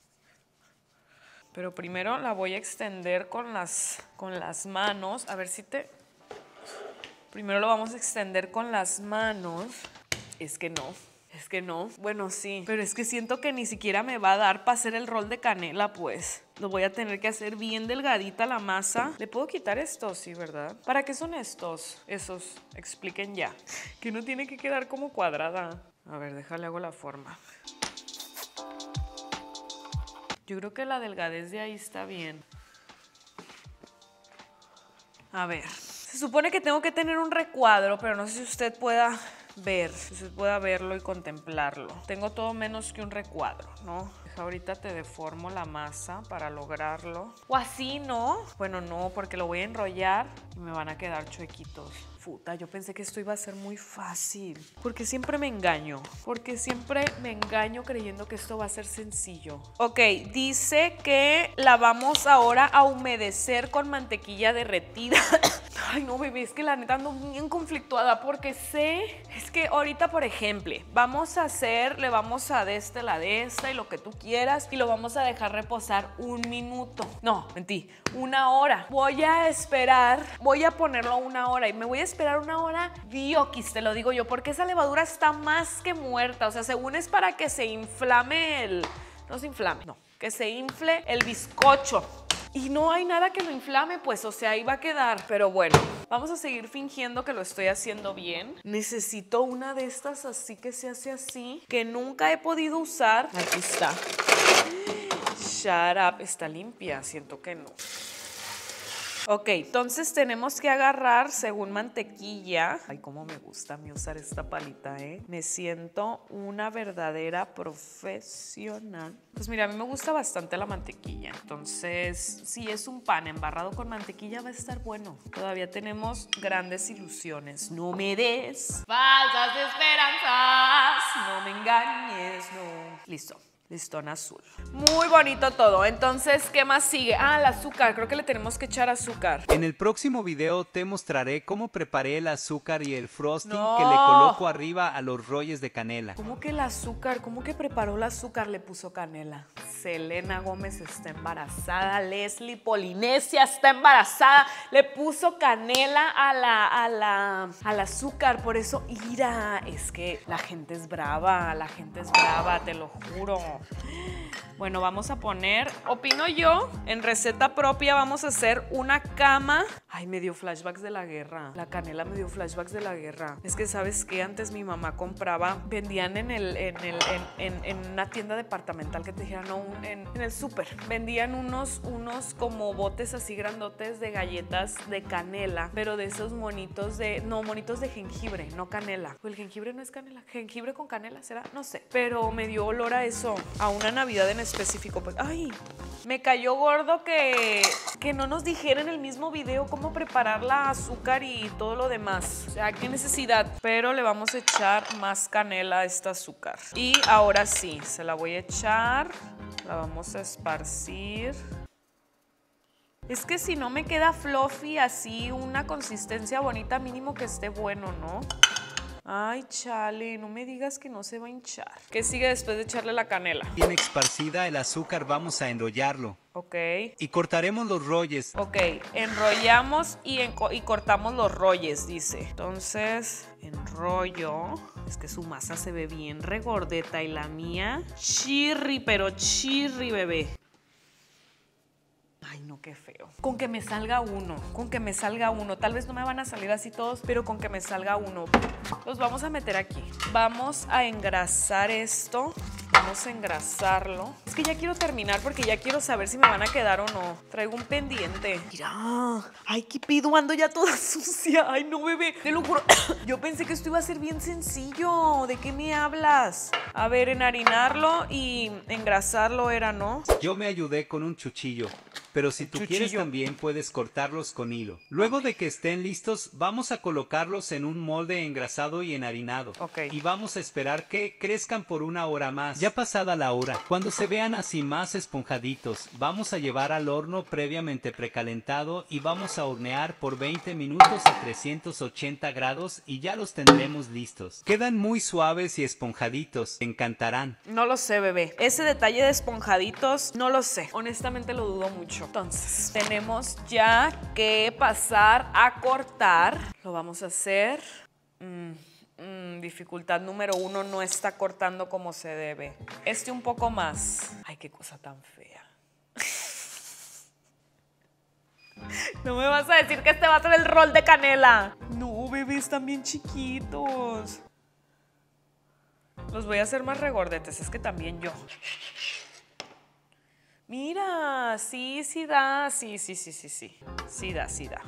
[SPEAKER 1] Pero primero la voy a extender con las, con las manos. A ver si te... Primero lo vamos a extender con las manos. Es que no, es que no. Bueno, sí, pero es que siento que ni siquiera me va a dar para hacer el rol de canela, pues. Lo voy a tener que hacer bien delgadita la masa. ¿Le puedo quitar estos? Sí, ¿verdad? ¿Para qué son estos? Esos, expliquen ya. Que no tiene que quedar como cuadrada. A ver, déjale, hago la forma. Yo creo que la delgadez de ahí está bien. A ver, se supone que tengo que tener un recuadro, pero no sé si usted pueda ver, si usted pueda verlo y contemplarlo. Tengo todo menos que un recuadro, ¿no? Ahorita te deformo la masa para lograrlo. O así, ¿no? Bueno, no, porque lo voy a enrollar y me van a quedar chuequitos. Puta, yo pensé que esto iba a ser muy fácil. Porque siempre me engaño. Porque siempre me engaño creyendo que esto va a ser sencillo. Ok, dice que la vamos ahora a humedecer con mantequilla derretida. Ay, no, bebé, es que la neta ando bien conflictuada porque sé, es que ahorita, por ejemplo, vamos a hacer, le vamos a de este, la de esta y lo que tú quieras y lo vamos a dejar reposar un minuto. No, mentí, una hora. Voy a esperar, voy a ponerlo una hora y me voy a esperar una hora dioquis, te lo digo yo, porque esa levadura está más que muerta. O sea, según es para que se inflame el, no se inflame, no, que se infle el bizcocho. Y no hay nada que lo inflame, pues, o sea, ahí va a quedar. Pero bueno, vamos a seguir fingiendo que lo estoy haciendo bien. Necesito una de estas así que se hace así, que nunca he podido usar. Aquí está. Shut up. Está limpia, siento que no. Ok, entonces tenemos que agarrar según mantequilla. Ay, cómo me gusta a mí usar esta palita, ¿eh? Me siento una verdadera profesional. Pues mira, a mí me gusta bastante la mantequilla. Entonces, si es un pan embarrado con mantequilla, va a estar bueno. Todavía tenemos grandes ilusiones. No me des falsas esperanzas. No me engañes, no. Listo. Listón azul. Muy bonito todo. Entonces, ¿qué más sigue? Ah, el azúcar. Creo que le tenemos que echar azúcar.
[SPEAKER 4] En el próximo video te mostraré cómo preparé el azúcar y el frosting
[SPEAKER 1] No.
[SPEAKER 4] que le coloco arriba a los rollos de canela.
[SPEAKER 1] ¿Cómo que el azúcar? ¿Cómo que preparó el azúcar? Le puso canela. Selena Gómez está embarazada. Leslie Polinesia está embarazada. Le puso canela a la, a la, al azúcar. Por eso, ira. Es que la gente es brava. La gente es brava, te lo juro. Bueno, vamos a poner, opino yo, en receta propia vamos a hacer una cama. Ay, me dio flashbacks de la guerra. La canela me dio flashbacks de la guerra. Es que, ¿sabes qué? Antes mi mamá compraba, vendían en el, en el, en, en, en una tienda departamental que te dijera, no, un, en, en el súper. Vendían unos, unos como botes así grandotes de galletas de canela, pero de esos monitos de, no, monitos de jengibre, no canela. O el jengibre no es canela. Jengibre con canela, ¿será? No sé. Pero me dio olor a eso, a una Navidad en específico. Pues, ay, me cayó gordo que, que no nos dijera en el mismo video cómo preparar la azúcar y todo lo demás. O sea, qué necesidad. Pero le vamos a echar más canela a esta azúcar. Y ahora sí, se la voy a echar. La vamos a esparcir. Es que si no me queda fluffy así, una consistencia bonita, mínimo que esté bueno, ¿no? Ay, chale, no me digas que no se va a hinchar. ¿Qué sigue después de echarle la canela?
[SPEAKER 4] Bien esparcida el azúcar, vamos a enrollarlo.
[SPEAKER 1] Ok.
[SPEAKER 4] Y cortaremos los rollos.
[SPEAKER 1] Ok, enrollamos y, enco y cortamos los rollos, dice. Entonces, enrollo. Es que su masa se ve bien regordeta y la mía, chirri, pero chirri, bebé. Ay, no, qué feo. Con que me salga uno, con que me salga uno. Tal vez no me van a salir así todos, pero con que me salga uno. Los vamos a meter aquí. Vamos a engrasar esto. Vamos a engrasarlo. Es que ya quiero terminar porque ya quiero saber si me van a quedar o no. Traigo un pendiente. Mira. Ay, qué pido, ando ya toda sucia. Ay, no, bebé. Te lo juro. Yo pensé que esto iba a ser bien sencillo. ¿De qué me hablas? A ver, enharinarlo y engrasarlo era, ¿no?
[SPEAKER 4] Yo me ayudé con un cuchillo. Pero si tú quieres también puedes cortarlos con hilo. Luego de que estén listos, vamos a colocarlos en un molde engrasado y enharinado.
[SPEAKER 1] Ok.
[SPEAKER 4] Y vamos a esperar que crezcan por una hora más. Ya pasada la hora, cuando se vean así más esponjaditos, vamos a llevar al horno previamente precalentado y vamos a hornear por veinte minutos a trescientos ochenta grados y ya los tendremos listos. Quedan muy suaves y esponjaditos, te encantarán.
[SPEAKER 1] No lo sé, bebé. Ese detalle de esponjaditos, no lo sé. Honestamente lo dudo mucho. Entonces, tenemos ya que pasar a cortar. Lo vamos a hacer. Mm, mm, dificultad número uno, no está cortando como se debe. Este un poco más. Ay, qué cosa tan fea. No me vas a decir que este va a ser el rol de canela. No, bebé, están bien chiquitos. Los voy a hacer más regordetes, es que también yo. Mira, sí, sí da, sí, sí, sí, sí, sí. Sí da, sí da.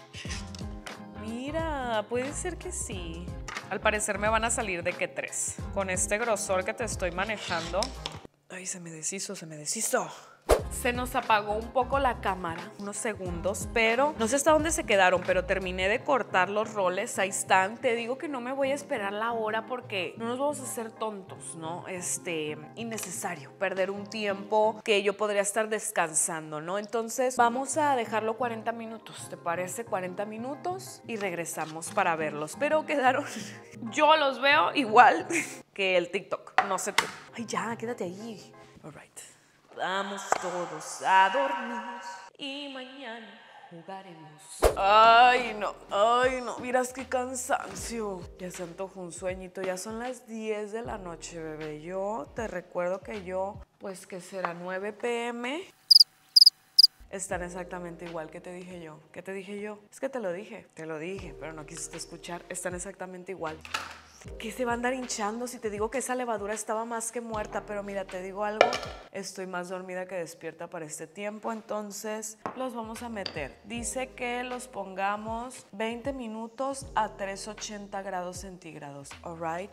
[SPEAKER 1] Mira, puede ser que sí. Al parecer me van a salir de que tres. Con este grosor que te estoy manejando. Ay, se me deshizo, se me deshizo. Se nos apagó un poco la cámara, unos segundos, pero no sé hasta dónde se quedaron, pero terminé de cortar los roles, ahí están. Te digo que no me voy a esperar la hora porque no nos vamos a hacer tontos, ¿no? Este, innecesario perder un tiempo que yo podría estar descansando, ¿no? Entonces vamos a dejarlo cuarenta minutos, ¿te parece? cuarenta minutos y regresamos para verlos, pero quedaron, yo los veo igual que el TikTok, no sé tú. Ay, ya, quédate ahí. All right. Vamos todos a dormir y mañana jugaremos. Ay, no, ay, no, miras qué cansancio. Ya se antojó un sueñito, ya son las diez de la noche, bebé. Yo te recuerdo que yo, pues que será nueve pe eme. Están exactamente igual que te dije yo. ¿Qué te dije yo? Es que te lo dije, te lo dije, pero no quisiste escuchar. Están exactamente igual. ¿Qué se va a andar hinchando si te digo que esa levadura estaba más que muerta? Pero mira, te digo algo, estoy más dormida que despierta para este tiempo, entonces los vamos a meter. Dice que los pongamos veinte minutos a trescientos ochenta grados centígrados, alright.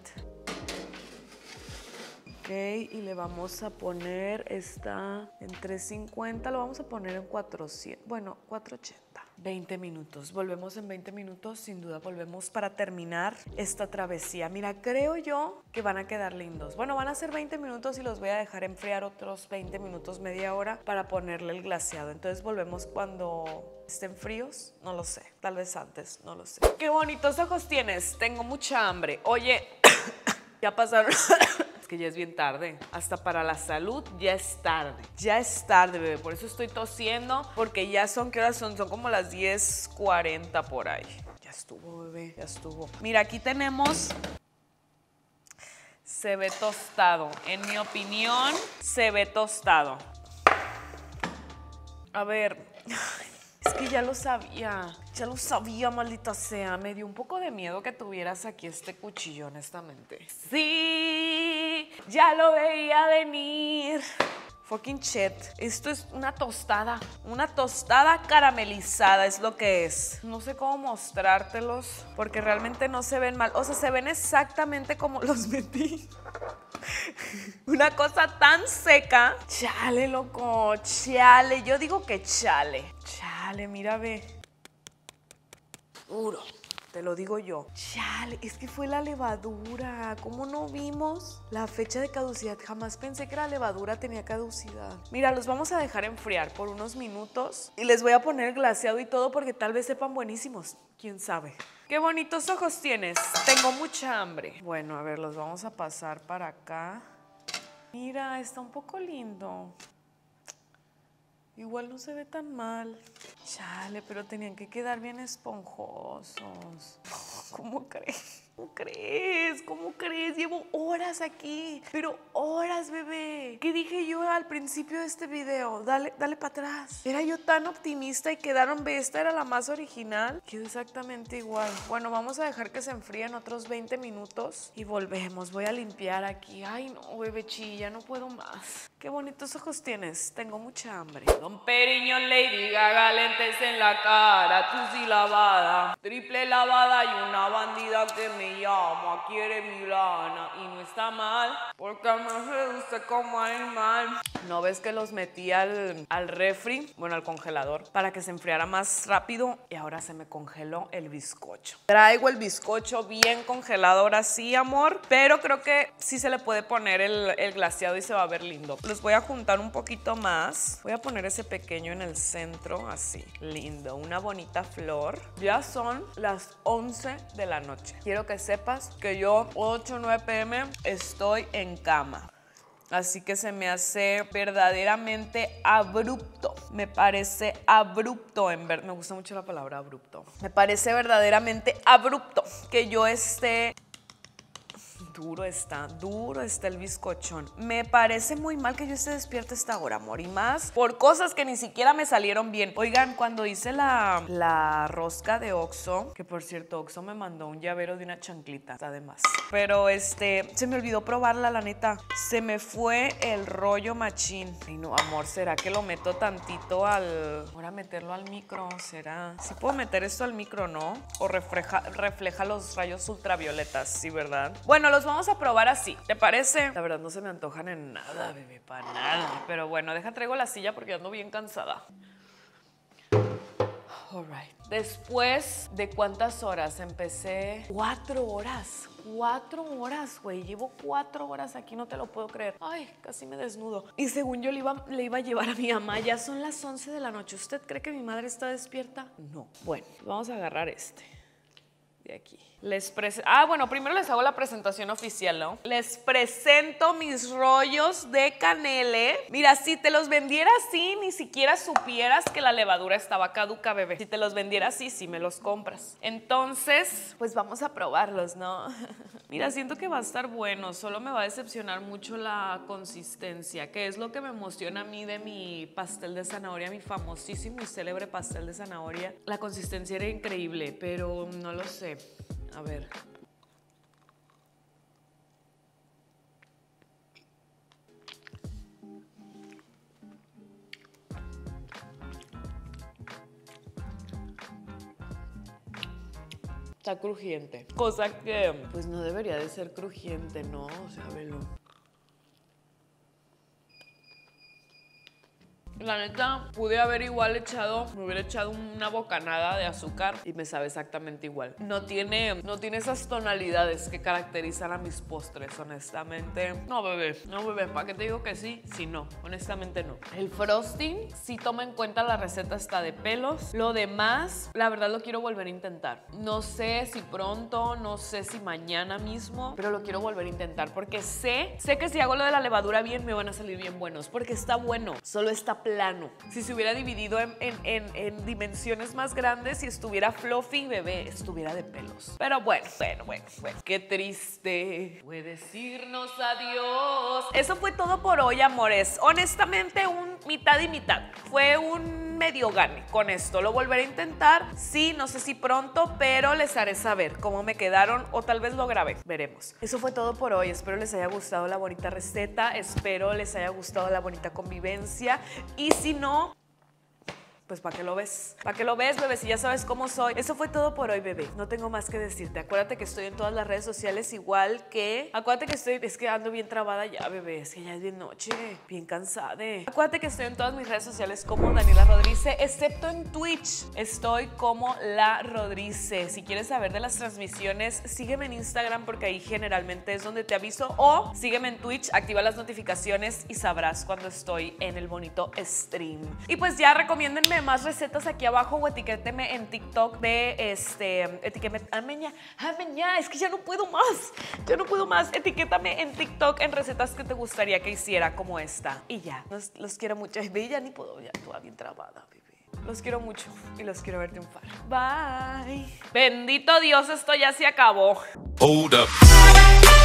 [SPEAKER 1] Ok, y le vamos a poner, está en trescientos cincuenta, lo vamos a poner en cuatrocientos, bueno, cuatrocientos ochenta. veinte minutos, volvemos en veinte minutos, sin duda volvemos para terminar esta travesía. Mira, creo yo que van a quedar lindos. Bueno, van a ser veinte minutos y los voy a dejar enfriar otros veinte minutos, media hora para ponerle el glaseado. Entonces volvemos cuando estén fríos, no lo sé, tal vez antes, no lo sé. Qué bonitos ojos tienes, tengo mucha hambre. Oye, ya pasaron... Es que ya es bien tarde, hasta para la salud ya es tarde, ya es tarde, bebé, por eso estoy tosiendo, porque ya son, ¿qué horas son? Son como las diez cuarenta por ahí. Ya estuvo, bebé, ya estuvo. Mira, aquí tenemos, se ve tostado, en mi opinión, se ve tostado. A ver... Es que ya lo sabía, ya lo sabía, maldita sea. Me dio un poco de miedo que tuvieras aquí este cuchillo, honestamente. Sí, ya lo veía venir. Fucking shit. Esto es una tostada, una tostada caramelizada es lo que es. No sé cómo mostrártelos porque realmente no se ven mal. O sea, se ven exactamente como los metí. Una cosa tan seca. Chale, loco, chale. Yo digo que chale. Chale, mira, ve. Duro, te lo digo yo. Chale, es que fue la levadura. ¿Cómo no vimos la fecha de caducidad? Jamás pensé que la levadura tenía caducidad. Mira, los vamos a dejar enfriar por unos minutos y les voy a poner glaseado y todo porque tal vez sepan buenísimos. ¿Quién sabe? Qué bonitos ojos tienes. Tengo mucha hambre. Bueno, a ver, los vamos a pasar para acá. Mira, está un poco lindo. Igual no se ve tan mal. Chale, pero tenían que quedar bien esponjosos. ¿Cómo crees? ¿Cómo crees? ¿Cómo crees? Llevo horas aquí. Pero horas, bebé. ¿Qué dije yo al principio de este video? Dale, dale para atrás. Era yo tan optimista y quedaron, ve, esta era la más original. Quedó exactamente igual. Bueno, vamos a dejar que se enfríen otros veinte minutos y volvemos. Voy a limpiar aquí. Ay, no, bebé, chilla, no puedo más. Qué bonitos ojos tienes. Tengo mucha hambre. Don Periñón, Lady Gaga, lentes en la cara, tú sí lavada, triple lavada y una bandida que me llama, quiere mi lana y no está mal, porque me seduce como animal. ¿No ves que los metí al, al refri, bueno, al congelador, para que se enfriara más rápido? Y ahora se me congeló el bizcocho. Traigo el bizcocho bien congelado ahora sí, amor, pero creo que sí se le puede poner el, el glaseado y se va a ver lindo. Los voy a juntar un poquito más. Voy a poner ese pequeño en el centro, así, lindo, una bonita flor. Ya son las once de la noche. Quiero que sepas que yo ocho o nueve pe eme estoy en cama. Así que se me hace verdaderamente abrupto. Me parece abrupto, en ver, me gusta mucho la palabra abrupto. Me parece verdaderamente abrupto que yo esté duro está, duro está el bizcochón. Me parece muy mal que yo esté despierta a esta hora, amor, y más por cosas que ni siquiera me salieron bien. Oigan, cuando hice la, la rosca de Oxxo, que por cierto, Oxxo me mandó un llavero de una chanclita, además. Pero este, se me olvidó probarla, la neta. Se me fue el rollo machín. Ay, no, amor, ¿será que lo meto tantito al... Ahora meterlo al micro, ¿será? Sí puedo meter esto al micro, ¿no? O refleja, refleja los rayos ultravioletas, ¿sí, verdad? Bueno, los vamos a probar así, ¿te parece? La verdad no se me antojan en nada, bebé, para nada. Pero bueno, deja, traigo la silla porque ando bien cansada. All right. Después de cuántas horas empecé, cuatro horas, cuatro horas, güey. Llevo cuatro horas aquí, no te lo puedo creer. Ay, casi me desnudo. Y según yo le iba, le iba a llevar a mi mamá, ya son las once de la noche. ¿Usted cree que mi madre está despierta? No. Bueno, vamos a agarrar este de aquí. Les prese- ah, bueno, primero les hago la presentación oficial, ¿no? Les presento mis rollos de canele. Mira, si te los vendiera así, ni siquiera supieras que la levadura estaba caduca, bebé. Si te los vendiera así, sí me los compras. Entonces, pues vamos a probarlos, ¿no? Mira, siento que va a estar bueno. Solo me va a decepcionar mucho la consistencia, que es lo que me emociona a mí de mi pastel de zanahoria, mi famosísimo y célebre pastel de zanahoria. La consistencia era increíble, pero no lo sé. A ver. Está crujiente. Cosa que, pues no debería de ser crujiente, ¿no? O sea, velo. La neta, pude haber igual echado, me hubiera echado una bocanada de azúcar y me sabe exactamente igual. No tiene, no tiene esas tonalidades que caracterizan a mis postres, honestamente. No, bebé, no, bebé, ¿para qué te digo que sí? Sí, no, honestamente no. El frosting, sí toma en cuenta la receta está de pelos. Lo demás, la verdad lo quiero volver a intentar. No sé si pronto, no sé si mañana mismo, pero lo quiero volver a intentar porque sé, sé que si hago lo de la levadura bien, me van a salir bien buenos, porque está bueno, solo está plano. Si se hubiera dividido en, en, en, en dimensiones más grandes y estuviera fluffy, bebé, estuviera de pelos. Pero bueno, bueno, bueno, bueno. Qué triste. Puedes irnos adiós. Eso fue todo por hoy, amores. Honestamente, un mitad y mitad. Fue un medio gane con esto. Lo volveré a intentar. Sí, no sé si pronto, pero les haré saber cómo me quedaron o tal vez lo grabé. Veremos. Eso fue todo por hoy. Espero les haya gustado la bonita receta. Espero les haya gustado la bonita convivencia. Y si no, pues ¿para qué lo ves? ¿Para qué lo ves, bebé? Si ya sabes cómo soy. Eso fue todo por hoy, bebé. No tengo más que decirte. Acuérdate que estoy en todas las redes sociales igual que... Acuérdate que estoy... Es que ando bien trabada ya, bebé. Es que ya es bien noche. Bien cansada. Acuérdate que estoy en todas mis redes sociales como Daniela Rodríguez, excepto en Twitch. Estoy como La Rodríguez. Si quieres saber de las transmisiones, sígueme en Instagram porque ahí generalmente es donde te aviso. O sígueme en Twitch, activa las notificaciones y sabrás cuando estoy en el bonito stream. Y pues ya recomiéndenme más recetas aquí abajo o etiquéteme en TikTok de este, etiquétame, ameña, ameña, es que ya no puedo más, ya no puedo más, etiquétame en TikTok en recetas que te gustaría que hiciera como esta. Y ya, los, los quiero mucho, bebé, ya ni puedo, ya toda bien trabada, bebé. Los quiero mucho y los quiero ver triunfar. Bye. Bendito Dios, esto ya se acabó.
[SPEAKER 2] Hold up.